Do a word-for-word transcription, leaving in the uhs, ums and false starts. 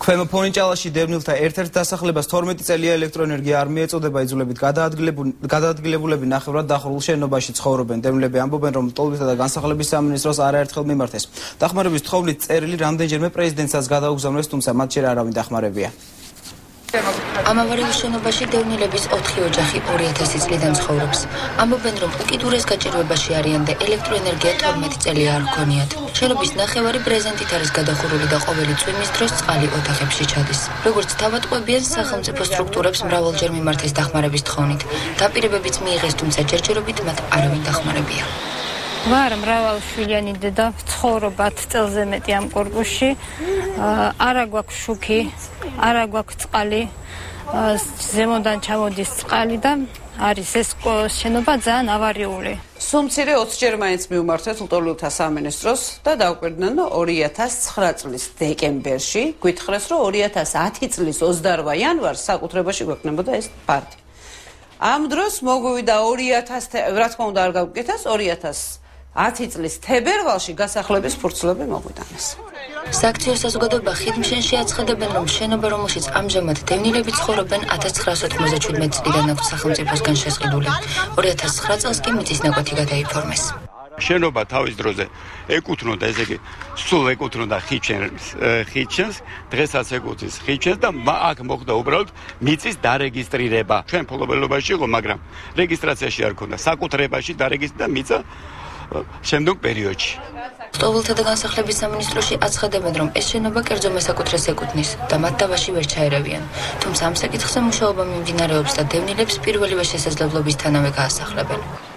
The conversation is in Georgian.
ქვემო ფონიჭალაში დევნილთა ერთ-ერთ დასახლებას თორმეტი წელია ელექტროენერგია არ მიეწოდება, იძულებით გადაადგილებულები ნახევრად დახურულ შენობაში ცხოვრობენ. დევნილები ამბობენ, რომ ლტოლვილთა და განსახლების სამინისტროს არაერთხელ მიმართეს. დახმარების თხოვნით წერილი რამდენჯერმე პრეზიდენტსაც გადაუგზავნეს, თუმცა მათ ჯერ არავინ დახმარებია. ამავარების შენობაში დევნილების ოთხი ოჯახი ორი ათასი წლიდან ცხოვრობს. ამბობენ, რომ უკიდურეს გაჭირვებაში არიან და ელექტროენერგია თორმეტი წელი არ ჰქონიათ. შენობის ნახევარი ბრეზენტით არის გადახურული და ყოველი წვიმის დროს წყალი ოთახებში ჩადის. როგორც თავატყვებიან, სახელმწიფო სტრუქტურებს მრავალჯერ მიმართეს დახმარების თხოვნით. დაპირებებიც მიიღეს, თუმცა ჯერჯერობით მათ არავინ დახმარებია. ვარ მრავალშვილიანი დედა, ვცხოვრობ ათი წელზე მეტი ამ კორპუსში. არა გვაქვს შუქი, არა გვაქვს წყალი. ზემოდან ჩამოდის წყალი და არის ეს შენობა ძალიან ავარიული. სულ მცირე ოცჯერ მაინც მიუმართეთ ლტოლვილთა სამინისტროს და დაუკვირდნენ ორი ათას ცხრა წლის დეკემბერში. გვითხრეს, რომ ორი ათას ათი წლის ოცდაორ იანვარს საკუთრებაში გვექნებოდა ეს პარტი. ამ დროს მოგვივიდა ორი ათას, რა თქმა უნდა არ გავუკეთეს, ორი ათას ათი წლის თებერვალში გასახლების ფურცლები მოგვიტანეს. სააქციო საზოგადოება ხიდმშენში აცხადებენ, რომ შენობა, რომელშიც ამჟამად დევნილები ცხოვრობენ, ათას ცხრაასი ოთხმოცდაშვიდმეტი წლიდან აქვს სახელმწიფოსგან შესყიდული. ორი ათას ცხრა წელს კი მიწის ნაკვეთი გადაიფორმეს. შენობა თავის დროზე ეკუთვნოდა, ესე იგი, სულ ეკუთვნოდა ხიჩენს, ხიჩენს, დღესაც ეკუთვნის ხიჩენს და აქ მოხდა უბრალოდ მიწის დარეგისტრირება. ჩვენ ფლობელობაში იყო, მაგრამ რეგისტრაციაში არ ქონდა. საკუთრებაში დარეგისტრირდა მიწა შემდგომ პერიოდში. ლტოლვილთა და განსახლების სამინისტროში აცხადებენ, რომ ეს შენობა კერძო მესაკუთრეს ეკუთვნის და მათ დავაში ვერ ჩაერავიან. თუმცა ამ საკითხზე მუშაობა მიმდინარეობს და დევნილებს პირველივე შესაძლებლობისთანავე გაასახლებენ.